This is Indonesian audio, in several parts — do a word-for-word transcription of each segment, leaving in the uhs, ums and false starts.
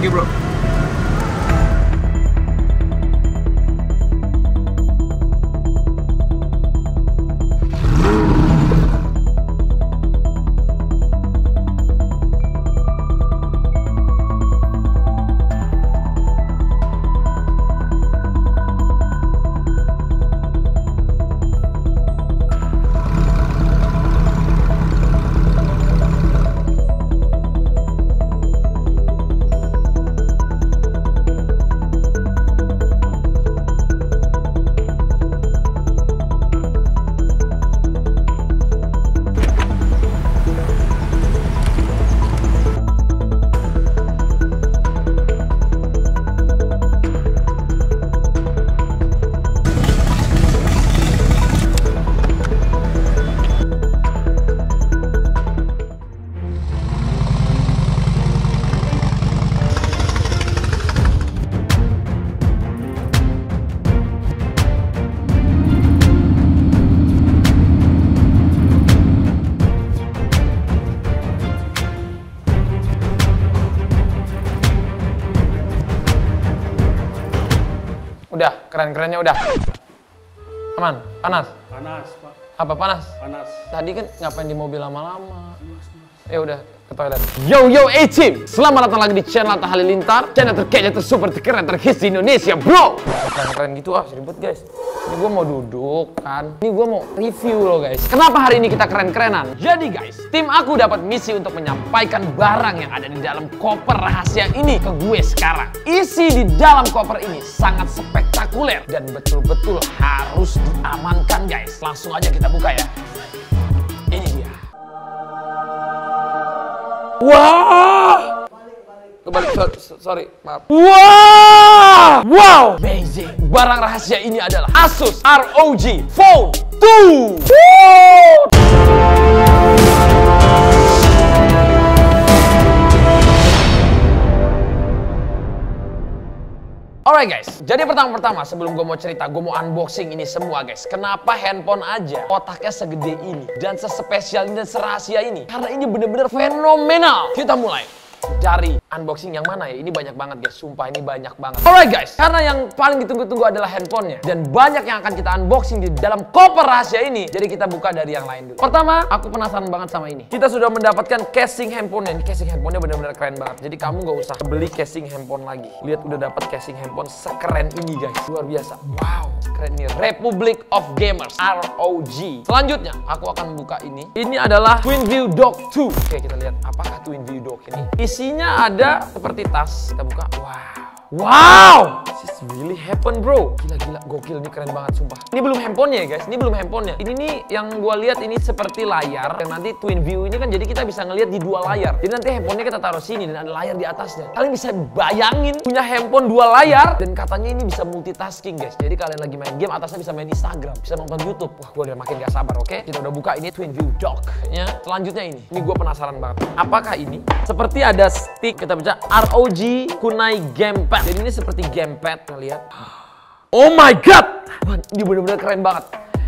Thank you bro. Udah, keren-kerennya udah. Aman? Panas? Panas, Pak. Apa panas? Panas. Tadi kan ngapain di mobil lama-lama? Ya udah, ke toilet. Yo yo A-Team, selamat datang lagi di channel Atta Halilintar, channel terkece, tersuper, terkeren, terhits di Indonesia, bro. Keren-keren gitu ah, ribet guys. Ini gue mau duduk kan. Ini gue mau review loh guys. Kenapa hari ini kita keren-kerenan? Jadi guys, tim aku dapat misi untuk menyampaikan barang yang ada di dalam koper rahasia ini ke gue sekarang. Isi di dalam koper ini sangat spektakuler dan betul-betul harus diamankan guys. Langsung aja kita buka ya. Ini dia. Wah! Kebalik, sorry, sorry, maaf. Wow! Wow! Amazing! Barang rahasia ini adalah Asus R O G Phone two! Woo! Alright guys, jadi pertama-pertama sebelum gue mau cerita, gue mau unboxing ini semua guys. Kenapa handphone aja kotaknya segede ini dan sespesial ini dan serahasia ini? Karena ini bener-bener fenomenal. Kita mulai dari unboxing yang mana ya? Ini banyak banget guys, sumpah ini banyak banget. Alright guys, karena yang paling ditunggu-tunggu adalah handphonenya dan banyak yang akan kita unboxing di dalam koper rahasia ini. Jadi kita buka dari yang lain dulu. Pertama, aku penasaran banget sama ini. Kita sudah mendapatkan casing handphonenya. Ini casing handphonenya benar-benar keren banget. Jadi kamu gak usah beli casing handphone lagi. Lihat udah dapat casing handphone sekeren ini guys, luar biasa. Wow, keren nih. Republic of Gamers R O G. Selanjutnya, aku akan buka ini. Ini adalah TwinView Dock two. Oke, kita lihat apakah TwinView Dock ini. Isinya ada seperti tas. Kita buka. Wow. Wow! This is really happen bro. Gila-gila, gokil, ini keren banget sumpah. Ini belum handphonenya ya guys, ini belum handphonenya. Ini nih yang gua lihat ini seperti layar. Dan nanti twin view ini kan jadi kita bisa ngelihat di dua layar. Jadi nanti handphonenya kita taruh sini dan ada layar di atasnya. Kalian bisa bayangin punya handphone dua layar. Dan katanya ini bisa multitasking guys. Jadi kalian lagi main game, atasnya bisa main Instagram, bisa nonton YouTube. Wah, gua udah makin gak sabar, oke? Kita udah buka ini twin view dock-nya. Selanjutnya ini, ini gua penasaran banget. Apakah ini? Seperti ada stick, kita baca R O G Kunai Gamepad. Jadi ini seperti gamepad, kita lihat. Oh my god, wah, ini bener-bener keren banget.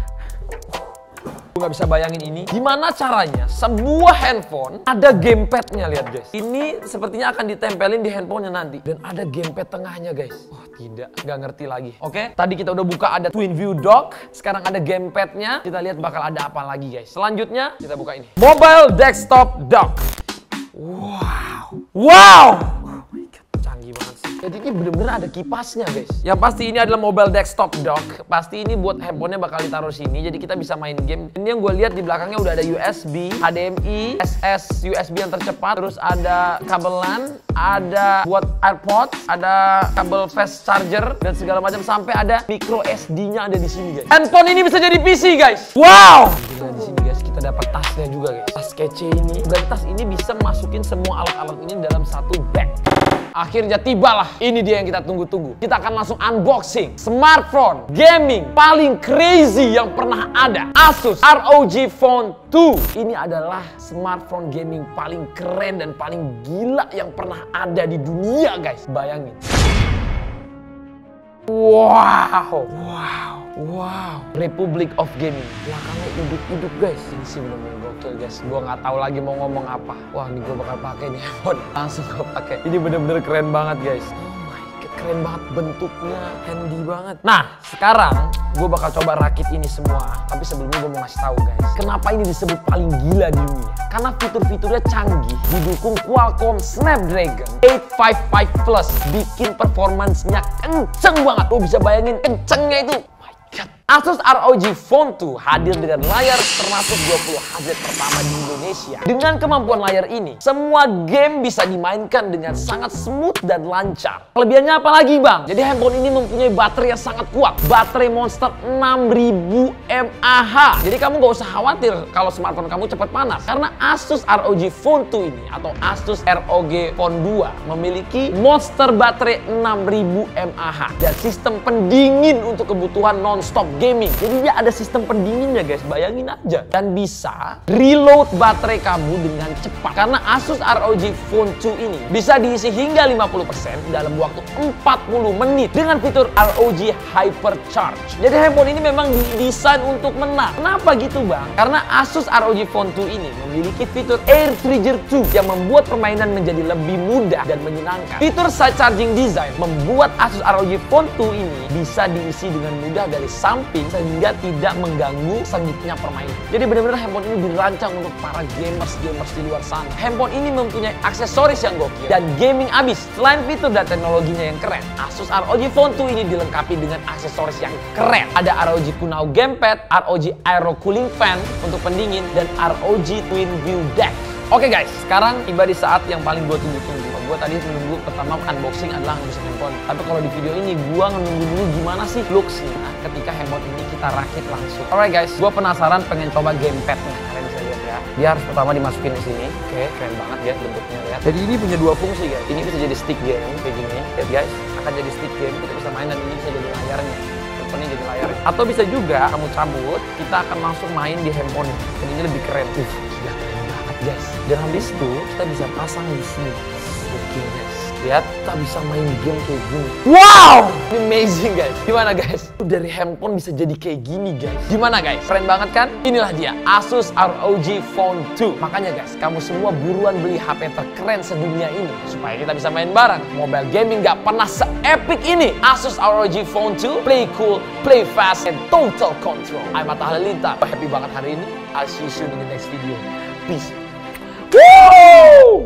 Gue nggak bisa bayangin ini. Gimana caranya sebuah handphone ada gamepadnya, lihat guys. Ini sepertinya akan ditempelin di handphonenya nanti dan ada gamepad tengahnya guys. Oh tidak, nggak ngerti lagi. Oke, tadi kita udah buka ada twin view dock. Sekarang ada gamepadnya. Kita lihat bakal ada apa lagi guys. Selanjutnya kita buka ini. Mobile desktop dock. Wow, wow. Canggih banget sih. Jadi ini bener-bener ada kipasnya guys. Yang pasti ini adalah mobile desktop dock. Pasti ini buat handphonenya bakal ditaruh sini. Jadi kita bisa main game. Ini yang gue lihat di belakangnya udah ada U S B, H D M I, S S U S B yang tercepat. Terus ada kabel LAN, ada buat AirPods, ada kabel fast charger dan segala macam. Sampai ada micro S D-nya ada di sini guys. Handphone ini bisa jadi P C guys. Wow. Gila, di sini guys kita dapat tasnya juga guys. Tas kece ini. Dan tas ini bisa masukin semua alat-alat ini dalam satu bag. Akhirnya tibalah, ini dia yang kita tunggu-tunggu. Kita akan langsung unboxing smartphone gaming paling crazy yang pernah ada. Asus R O G Phone two. Ini adalah smartphone gaming paling keren dan paling gila yang pernah ada di dunia guys. Bayangin. Wow. Wow, wow, wow. Republic of Gaming. Belakangnya hidup-hidup guys. Ini sih bener-bener gokil guys. Gua nggak tahu lagi mau ngomong apa. Wah, ini gua bakal pakai nih handphone. Langsung gua pakai. Ini bener-bener keren banget guys. Keren banget bentuknya, handy banget. Nah, sekarang gue bakal coba rakit ini semua. Tapi sebelumnya gue mau ngasih tahu guys, kenapa ini disebut paling gila di dunia? Karena fitur-fiturnya canggih, didukung Qualcomm Snapdragon delapan lima lima Plus, bikin performancenya kenceng banget. Lo bisa bayangin kencengnya itu. Asus R O G Phone dua hadir dengan layar termasuk dua puluh Hz pertama di Indonesia. Dengan kemampuan layar ini, semua game bisa dimainkan dengan sangat smooth dan lancar. Kelebihannya apa lagi bang? Jadi handphone ini mempunyai baterai yang sangat kuat. Baterai Monster enam ribu mAh. Jadi kamu gak usah khawatir kalau smartphone kamu cepat panas. Karena Asus R O G Phone dua ini atau Asus R O G Phone dua memiliki Monster baterai enam ribu mAh dan sistem pendingin untuk kebutuhan non-stop gaming. Jadi dia ada sistem pendinginnya guys, bayangin aja. Dan bisa reload baterai kamu dengan cepat. Karena Asus R O G Phone dua ini bisa diisi hingga lima puluh persen dalam waktu empat puluh menit dengan fitur R O G Hypercharge. Jadi handphone ini memang didesain untuk menang. Kenapa gitu bang? Karena Asus R O G Phone dua ini memiliki fitur Air Trigger dua yang membuat permainan menjadi lebih mudah dan menyenangkan. Fitur side charging design membuat Asus R O G Phone dua ini bisa diisi dengan mudah dari samping sehingga tidak mengganggu sengitnya permainan. Jadi benar-benar handphone ini dirancang untuk para gamers-gamers di luar sana. Handphone ini mempunyai aksesoris yang gokil dan gaming abis. Selain fitur dan teknologinya yang keren, Asus R O G Phone dua ini dilengkapi dengan aksesoris yang keren. Ada R O G Kunao Gamepad, R O G Aero Cooling Fan untuk pendingin, dan R O G Twin View Deck. Oke guys, sekarang tiba di saat yang paling gue tunggu-tunggu. Gue tadi menunggu pertama unboxing adalah unboxing handphone. Tapi kalau di video ini gue menunggu dulu gimana sih looks-nya ketika handphone ini kita rakit langsung. Alright guys, gue penasaran pengen coba gamepadnya. Kalian bisa lihat ya. Dia harus pertama dimasukin di sini. Oke, keren banget ya bentuknya lihat. Jadi ini punya dua fungsi guys. Ini bisa jadi stick game kayak gini. Lihat guys, akan jadi stick game. Kita bisa main dan ini bisa jadi layarnya. Handphone ini jadi layarnya. Atau bisa juga kamu cabut, kita akan langsung main di handphone ini. Dan ini lebih keren. Uh, gila keren banget guys. Dan habis itu kita bisa pasang di sini. Oke guys, lihat kita bisa main game kayak gini. Wow, ini amazing guys. Gimana guys? Dari handphone bisa jadi kayak gini guys. Gimana guys? Keren banget kan? Inilah dia Asus R O G Phone dua. Makanya guys, kamu semua buruan beli H P terkeren sedunia ini supaya kita bisa main bareng. Mobile gaming gak pernah se-epic ini. Asus R O G Phone dua, play cool, play fast, and total control. I'm Atta Halilintar. Happy banget hari ini. I'll see you soon in the next video. Peace. Woo!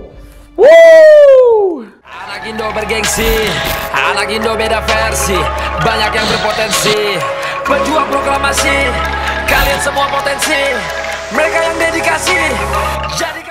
Woo! Anak Indo bergengsi, anak Indo beda versi, banyak yang berpotensi, pejuang proklamasi, kalian semua potensi, mereka yang dedikasi, jadi